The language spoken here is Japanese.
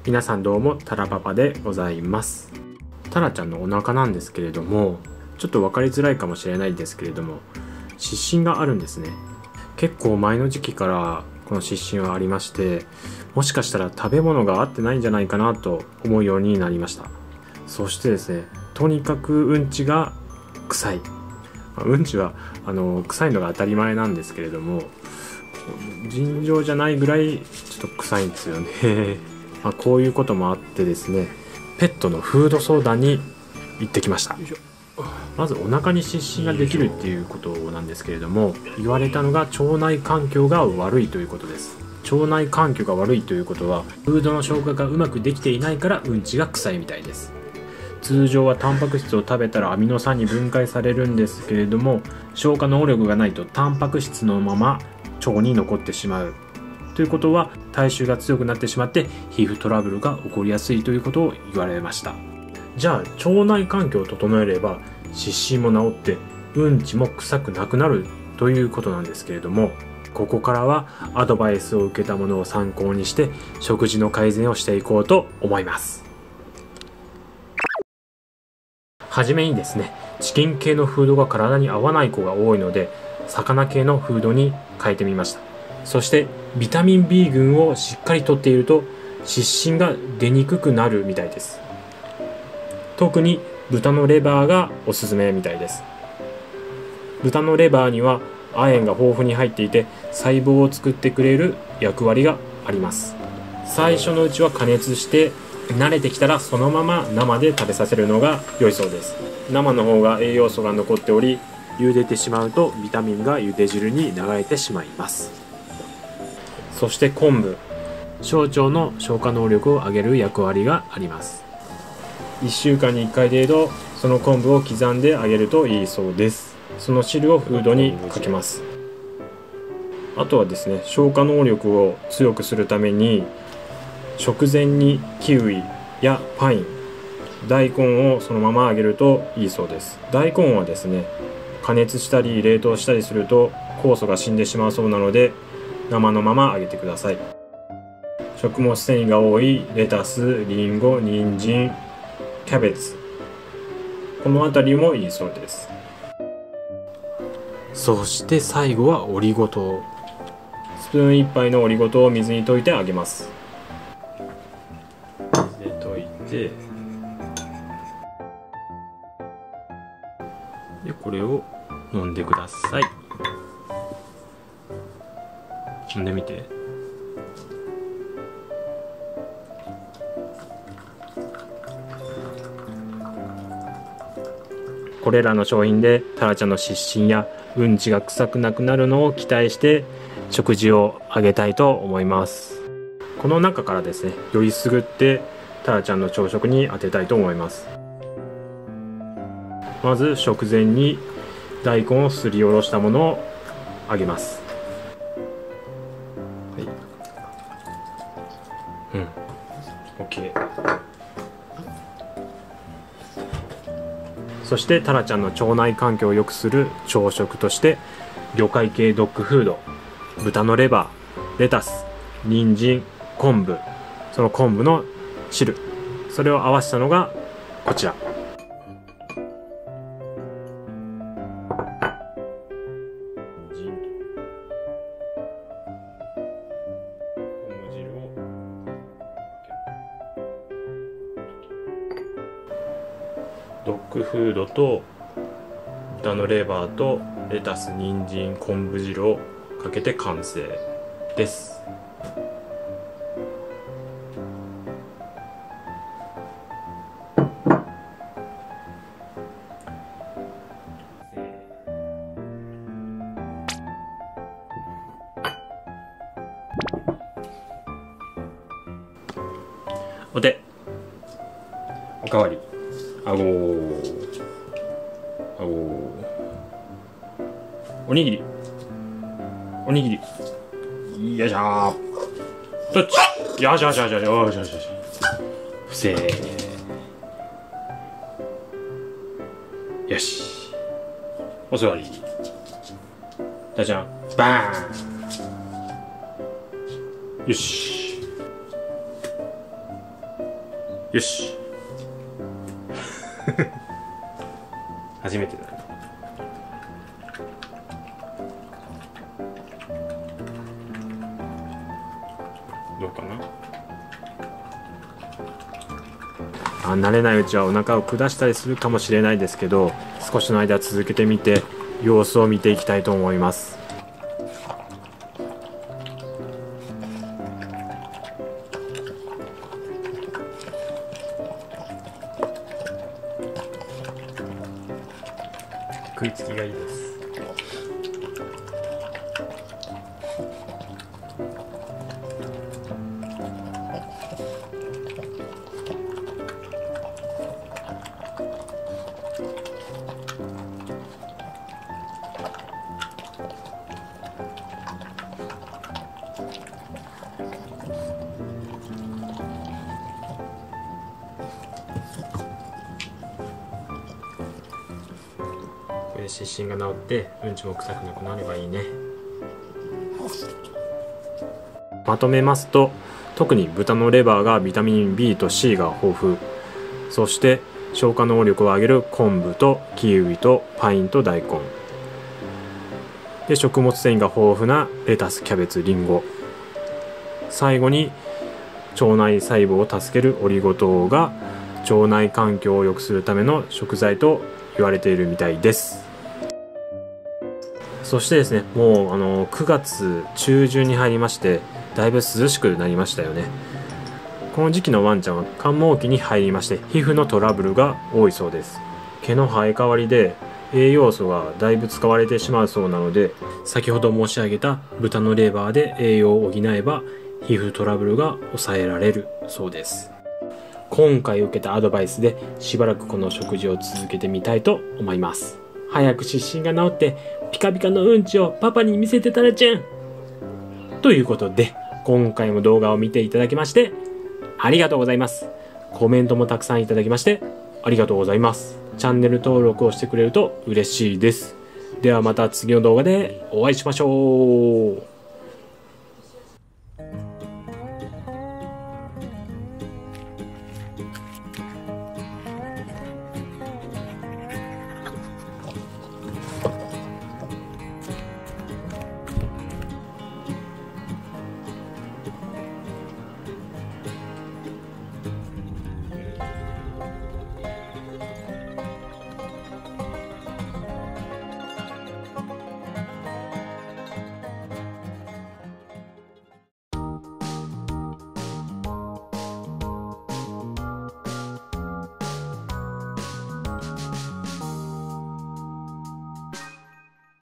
皆さんどうも、タラパパでございます。タラちゃんのお腹なんですけれども、ちょっと分かりづらいかもしれないですけれども、湿疹があるんですね。結構前の時期からこの湿疹はありまして、もしかしたら食べ物が合ってないんじゃないかなと思うようになりました。そしてですね、とにかくうんちが臭い。うんちは臭いのが当たり前なんですけれども、尋常じゃないぐらいちょっと臭いんですよね。こういうこともあってですね、ペットのフード相談に行ってきました。まずお腹に湿疹ができるっていうことなんですけれども、言われたのが腸内環境が悪いということです。腸内環境が悪いということは、フードの消化がうまくできていないからうんちが臭いみたいです。通常はタンパク質を食べたらアミノ酸に分解されるんですけれども、消化能力がないとタンパク質のまま腸に残ってしまうということは、体臭が強くなってしまって皮膚トラブルが起こりやすいということを言われました。じゃあ腸内環境を整えれば湿疹も治ってうんちも臭くなくなるということなんですけれども、ここからはアドバイスを受けたものを参考にして食事の改善をしていこうと思います。はじめにですね、チキン系のフードが体に合わない子が多いので、魚系のフードに変えてみました。そしてビタミン B 群をしっかりとっていると湿疹が出にくくなるみたいです。特に豚のレバーがおすすめみたいです。豚のレバーには亜鉛が豊富に入っていて、細胞を作ってくれる役割があります。最初のうちは加熱して慣れてきたらそのまま生で食べさせるのが良いそうです。生の方が栄養素が残っており、茹でてしまうとビタミンが茹で汁に流れてしまいます。そして昆布、小腸の消化能力を上げる役割があります。1週間に1回程度その昆布を刻んであげるといいそうです。その汁をフードにかけます。あとはですね、消化能力を強くするために食前にキウイやパイン、大根をそのままあげるといいそうです。大根はですね、加熱したり冷凍したりすると酵素が死んでしまうそうなので、生のままあげてください。食物繊維が多いレタス、リンゴ、人参、キャベツ、この辺りもいいそうです。そして最後はオリゴ糖。スプーン1杯のオリゴ糖を水に溶いてあげます。水で溶いて、でこれを飲んでください。飲んでみて。これらの商品でタラちゃんの湿疹やうんちが臭くなくなるのを期待して食事をあげたいと思います。この中からですね、よりすぐってタラちゃんの朝食に当てたいと思います。まず食前に大根をすりおろしたものをあげます。はい、OK。そしてタラちゃんの腸内環境を良くする朝食として、魚介系ドッグフード、豚のレバー、レタス、人参、昆布、その昆布の汁、それを合わせたのがこちら。ドッグフードと豚のレバーとレタス、人参、昆布汁をかけて完成です。お手、おかわり、あごー、あごー、おにぎり、おにぎり、よいしょー、どっち、よしよしよしよしよしよしよし、不正、よし、お座り、じゃじゃん、バーン、よし、 よし初めてだね。どうかな。慣れないうちはお腹を下したりするかもしれないですけど、少しの間続けてみて様子を見ていきたいと思います。食いつきがいいです。これで湿疹が治ってうんちも臭くなくなればいいね。まとめますと、特に豚のレバーがビタミン B と C が豊富、そして消化能力を上げる昆布とキウイとパインと大根で、食物繊維が豊富なレタス、キャベツ、リンゴ、最後に腸内細胞を助けるオリゴ糖が腸内環境を良くするための食材と言われているみたいです。そしてですね、もう9月中旬に入りまして、だいぶ涼しくなりましたよね。この時期のワンちゃんは寒毛期に入りまして、皮膚のトラブルが多いそうです。毛の生え変わりで栄養素がだいぶ使われてしまうそうなので、先ほど申し上げた豚のレバーで栄養を補えば皮膚トラブルが抑えられるそうです。今回受けたアドバイスでしばらくこの食事を続けてみたいと思います。早く湿疹が治ってピカピカのうんちをパパに見せてたらちゃんということで、今回も動画を見ていただきましてありがとうございます。コメントもたくさんいただきましてありがとうございます。チャンネル登録をしてくれると嬉しいです。ではまた次の動画でお会いしましょう。